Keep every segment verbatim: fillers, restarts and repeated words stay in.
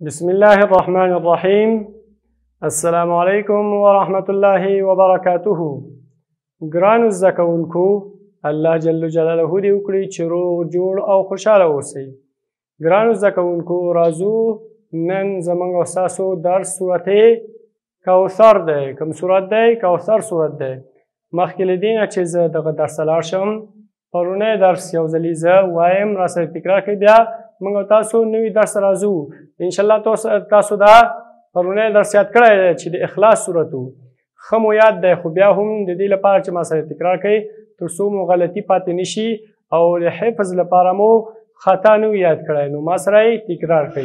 بسم الله الرحمن الرحيم. السلام عليكم ورحمة الله وبركاته. ګرانو زده کوونکو، الله جل جلاله دې وکړي چې روغ جوړ او خوشحاله اوسئ. ګرانو زده کوونکو، راځو نن زموږ او ستاسو درس سورته کوثر دی. کوم سورت دی؟ کوثر سورت دی. مخکې له دې نه چې زه دغه درس ته لاړ شم، پرونی درس یو ځلې زه وایم، راسره تکرار کړئ. بیا موږ او تاسو نوي درس راځو. انشاءالله تاسو دا پرونی درس یاد کړی دی چې د اخلاص صورت و. ښه مو یاد دی، خو بیا هم د دې لپاره چې ما سره تکرار کړئ تر څو مو غلطي پاتې نشي او د حفظ لپاره مو خطا نه یاد کړی، نو ما سره یې تکرار کړئ.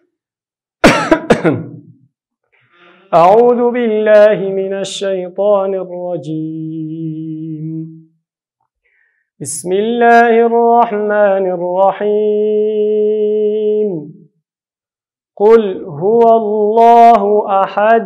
أعوذ بالله من الشيطان الرجيم. بسم الله الرحمن الرحيم. قل هو الله أحد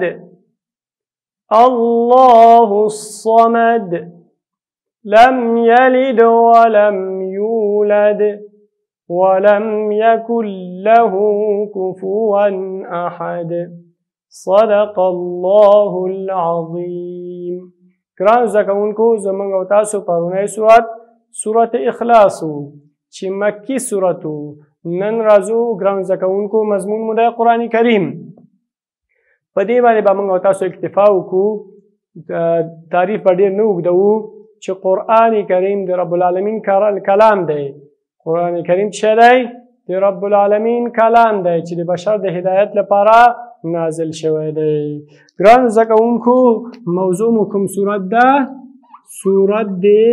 الله الصمد لم يلد ولم يولد ولم يكن له كفوا أحد. صدق الله العظيم. ګران زده کوونکو، زموږ او تاسو پرونی سورت سورت اخلاص و چې مکی سورت و. نن راځو ګران زده کوونکو، مضمون مو دی قرآن کریم. په دې باندې به موږ او تاسو اکتفا وکړو. تعریف به ډېر نه اوږدوو چې قرآن کریم د رب العالمین کلام دی. قرآن کریم څه دی؟ د رب العالمین کلام دی چې د بشر د هدایت لپاره نازل شوی دی. ګران زده کوونکو، موضوع مو کوم سورت ده؟ سورت دی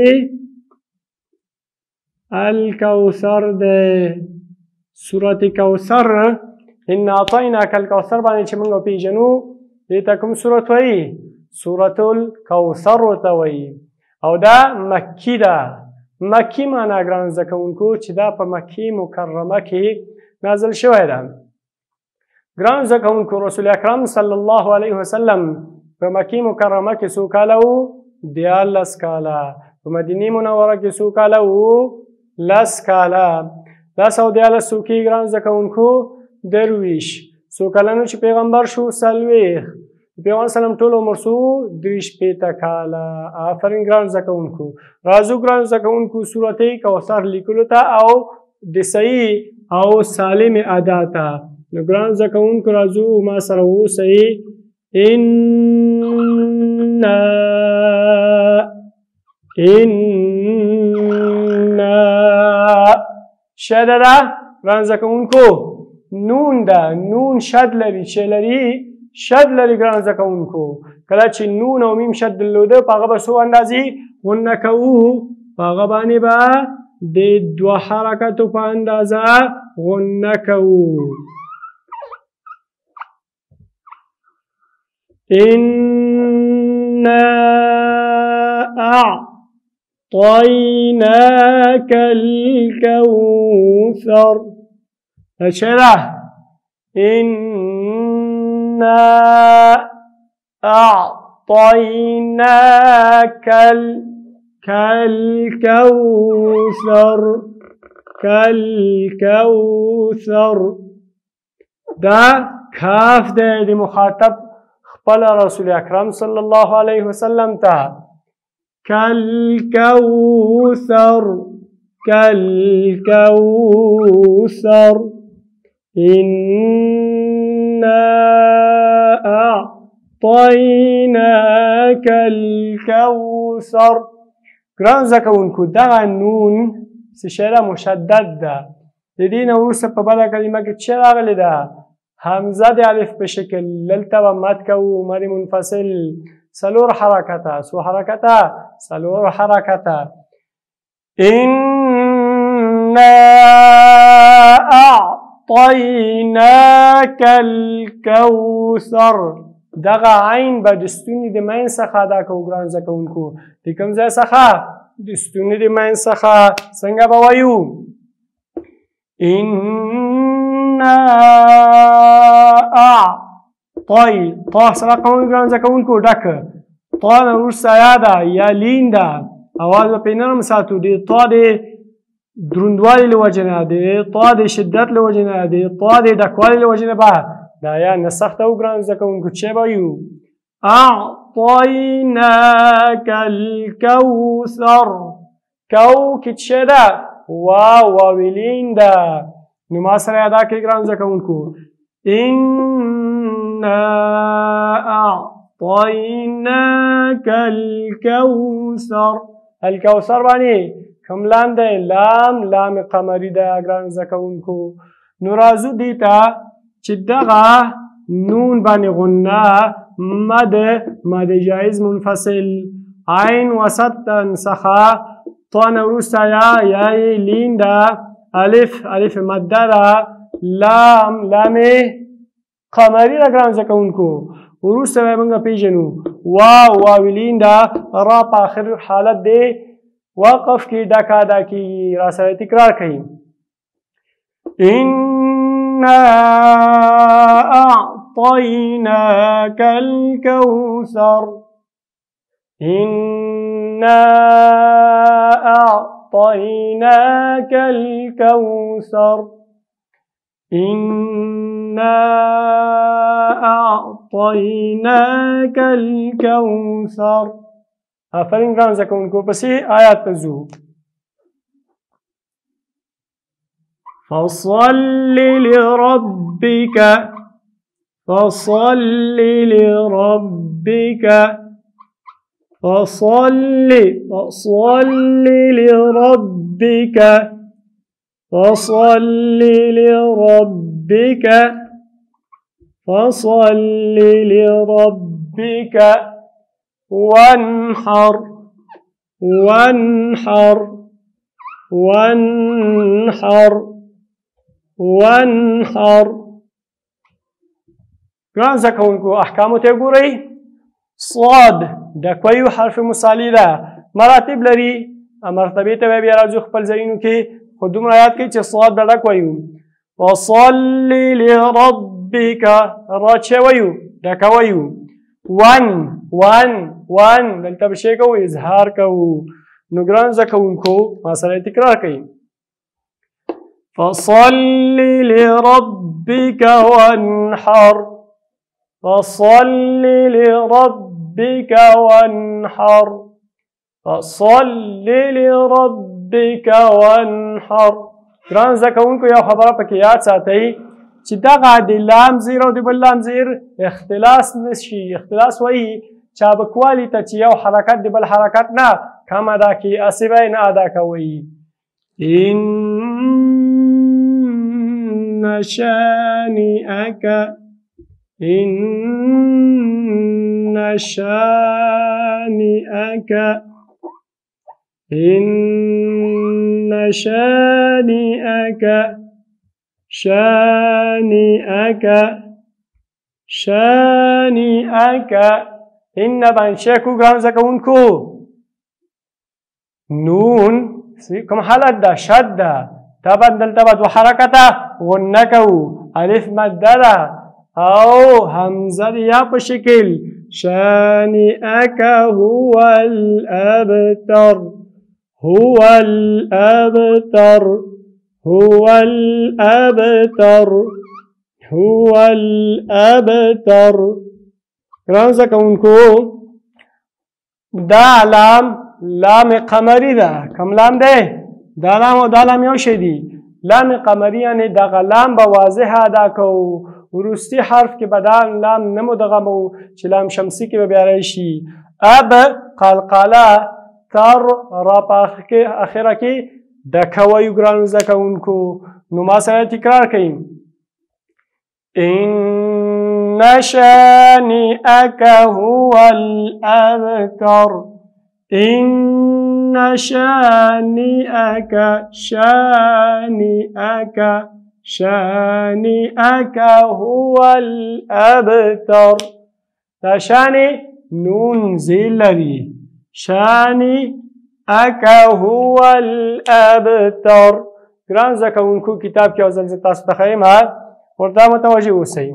الکوثر دی. سورت کوثر، ان اعطیناک الکوثر باندې چې موږ وپېژنو، دې ته کوم سورت وایي؟ سورت الکوثر ورته وایي. او دا مکی ده. مکی معنا ګران زده کوونکو چې دا په مکې مکرمه کې نازل شوی ده. ګران زده کوونکو، رسول اکرم صلی الله علیه وسلم په مکې مکرمه کې څو کاله و؟ دیارلس کاله. په مدینې منوره کې څو کاله و؟ لس کاله. لس او دیارلس څو کېږي ګران زده کوونکو؟ درویشت. څو کلنو چې پیغمبر شو؟ څلوېښت. پیغمبر سلم ټول عمر څو؟ درې شپېته کاله. آفرین ګران زده کوونکو. راځو ګران زده کوونکو سورت کوثر لیکلو ته او د صحیح او سالم ادا ته. نو ګران زده کوونکو راځو ما سره واوسئ. انا انا شده ده ګران زده کوونکو، نون ده. نون شد لري. چې لري؟ شد لري ګران زده کوونکو. کله چې نون او میم شد درلوده، په هغه به څو اندازې غنه کوو؟ په هغه باندې به د دوه حرکتو په اندازه غنه کوو. إنا أعطيناك الكوثر. أشرح. إنا أعطيناك الكوثر. كالكوثر دا کاف دی د مخاطب خپل رسول اکرم صلی الله علیه وسلم ته. كالكوثر كالكوثر إنا أعطيناك الكوثر. ګران زده کوونکو، دغه نون څه شی ده؟ مشدد ده. د دې نه وروسته په بله کلمه کې څه راغلې ده؟ حمزه د الف په شکل. دلته به مد کوو، مد منفصل. څلور حرکته. څو حرکته؟ څلور حرکته. إنا أعطيناك الكوثر. دغه عین به د ستوني د منځ څخه ادا کوو ګران زده کوونکو. د کوم ځای څخه؟ د ستوني د منځ څخه. څنګه به وایو؟ إنا أعطي. طه سره قوي ګران زده کوونکو ډکه. طه نه وروسته یا ده یا لین ده. اواز به پرې نرم ساتو. د طه د دروندوالي له وجې نه د طا د شدت له وجې نه د طا د ډکوالي له وجې نه به دا یا نه سخته و ګرانو زده کوونکو چې به وایو اعطیناک الکوثر کو کې څه ده واو واویلین ده نو ما سره ادا کړئ ګرانو زده کوونکو انا اعطیناک الکوثر الکوثر باندې کوم لام دی لام لام قمري ده ګرانو زده کوونکو نو راځو دې ته چې دغه نون باندې غنه مد مد جایز منفصل عین وسط څخه طا نه وروسته یا یا لین ده الف الف مده ده لام لام قمري ده ګرانو زده کوونکو وروسته به موږ پیژنو واو واویلین ده را په آخر حالت دی وقف کی ډکا ادا کیږي را سره تکرار کړئ انا اعطیناک الکوثر انا اعطیناک الکوثر انا اعطیناک الکوثر آفرین ګرانو زده کوونکو پسې آیات ته ځو فصل لربک فصل لربک فصل فصل لربک فصل لربک فصل لربک وانحر وانحر وانحر وانحر ګران زده کوونکو احکامو ته ګورئ صاد د کویو حرف مثالي ده مراتب لري مرتبې ته بیا راځو خپل ځایونو کې خو دومره یاد کړئ چې صاد به ډک وایو وصل لربک را چې وایو ډکه وایو ون ون ون دلته به شی کوو اظهار کوو نو ګران زده کوونکو ما سره تکرار کړئ فصل لربك وانحر فصل لربك وانحر فصل لربك وانحر ګران زده کوونکو یو خبره پکې یاد ساتئ چې دغه د لام زیر او د بل لام زیر اختلاس نشي اختلاس وایي چابکوالی ته چې یو حرکت د بل حرکت نه کم ادا کړي هسې به یې نه ادا کوئ ان شانئک ان شانئک ان شانئک شانئک شانئک ان بانشکو ګران زده کوونکو نون کوم حالت ده شد ده طبعا دلته به دوه حرکته غنه کوو الف مده ده او همزه د یا په شکل شانئک هو الابتر هو الابتر هو الابتر هو الابتر ګران زده کوونکو دا لام لام قمري ده کوم لام دی دا لام او دا لام یو شی دي لام قمري یعنې دغه لام به واضح ادا کوو وروستي حرف کې به دا لام نه مدغمو چې لام شمسي کې به بیا راشي اب قلقله تر را په اخره کې ډکه وایو ګرانو زده کوونکو نو ما سره تکرار کړئ ان شانئک هو الابتر ان شانئک شانئک شانئک هو الابتر دا شانې نون زیل لري شانئک هو الابتر ګران زده کوونکو کتاب کې یو ځل زه تاسو ته ښیم ورته متوجه اوسئ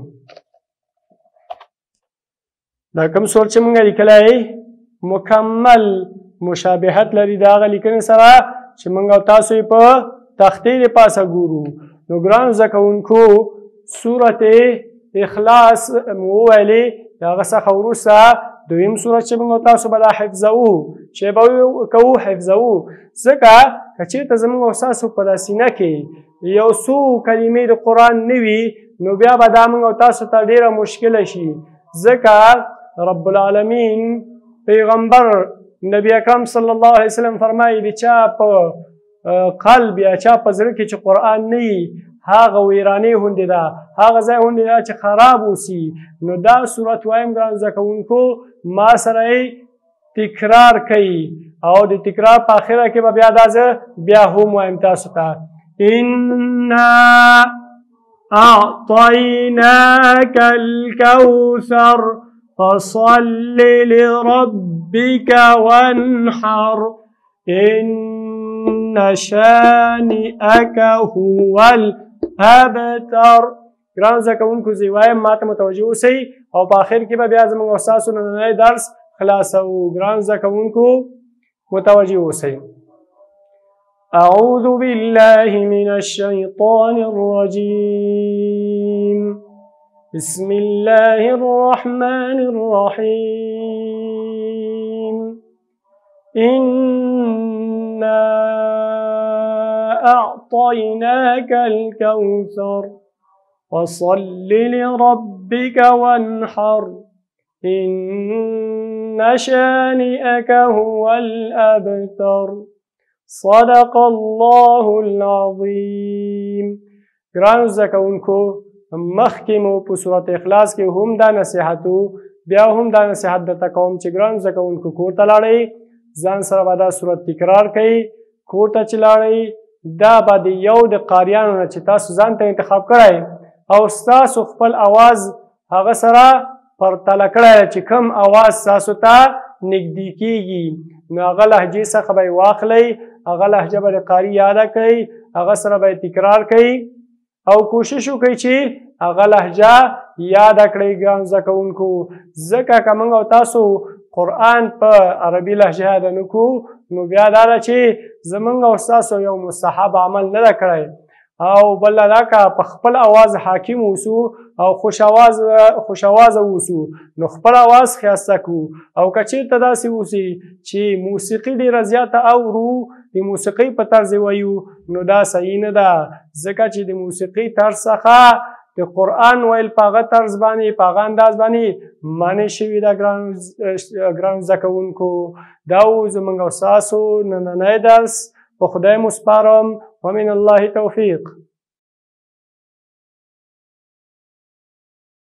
دا کوم سور چې موږ لیکلی مکمل مشابهت لري د هغه لیکنې سره چې موږ او تاسو یې په تختې د پاسه ګورو. نو ګرانو زده کوونکو سورت اخلاص مو وویلې د هغه څخه وروسته دویم سورت چې موږ او تاسو به دا حفظوو چې به کوو حفظوو ځکه که چېرته زموږ او ستاسو په دا سینه کې یو څو کلمې د قرآن نه وي نو بیا به دا موږ او تاسو ته ډېره مشکله شي ځکه رب العالمین پیغمبر نبی اکرم صلی الله علیه وسلم فرمایي د چا په قلب یا چا په زړه کې چې قرآن نه وي هغه ویرانې غوندې ده هغه ځای غوندې ده چې خراب اوسي. نو دا صورت وایم ګران زده کوونکو ما سره یې تکرار کوي او د تکرار په اخره کې به بیا دا زه بیا هم وایم تاسو ته انا اعطیناک الکوثر فصل لربک وانحر ان شانئک هو الابتر. ګرانو زده کوونکو زه وایم ما ته متوجه اوسئ او په آخر کې به بیا زموږ او ستاسو نننی درس خلاصوو. ګرانو زده کوونکو متوجه اوسئ. اعوذ بالله من الشیطان الرجیم بسم الله الرحمن الرحیم إنا أعطيناك الكوثر فصل لربك وانحر إن شانئك هو الأبتر صدق الله العظيم. ګرانو زده کوونکو مخکې مو په سورت اخلاص کې هم دا نصیحتو بیا هم دا نصیحت درته کوم چې ګرانو زده کوونکو کور ته لاړئ ځان سره به دا صورت تکرار کوئ کور ته چې لاړئ دا به د یو د قاریانو نه چې تاسو ځان ته انتخاب کړی او ستاسو خپل اواز هغه سره پرتله کړی چې کوم اواز ستاسو ته نږدې کیږي نو هغه لهجې څخه به یې واخلئ هغه لهجه به د قاري یاده کړئ هغه سره به یې تکرار کوئ او کوشش وکړئ چې هغه لهجه یاده کړئ ګرانو زده کوونکو ځکه که موږ او تاسو قرآن په عربي لهجه یاده نه کړو نو بیا دا ده چې زموږ او ستاسو یو مستحب عمل نه ده کړی او بله دا که په خپل اواز حاکم اوسو او خوش اواز خوش اوازه اوسو نو خپل اواز ښایسته کړو او که چېرته داسې اوسي چې موسیقي ډېره زیاته اورو د موسیقۍ په طرز ویو نو دا صحیح نه ده ځکه چې د موسیقۍ طرز څخه د قرآن ویل په هغه طرز باندې په هغه انداز باندې منع شوي ده ګرانو زده کوونکو دا و زموږ او ستاسو نننی درس په خدای مو سپارم ومن الله توفیق.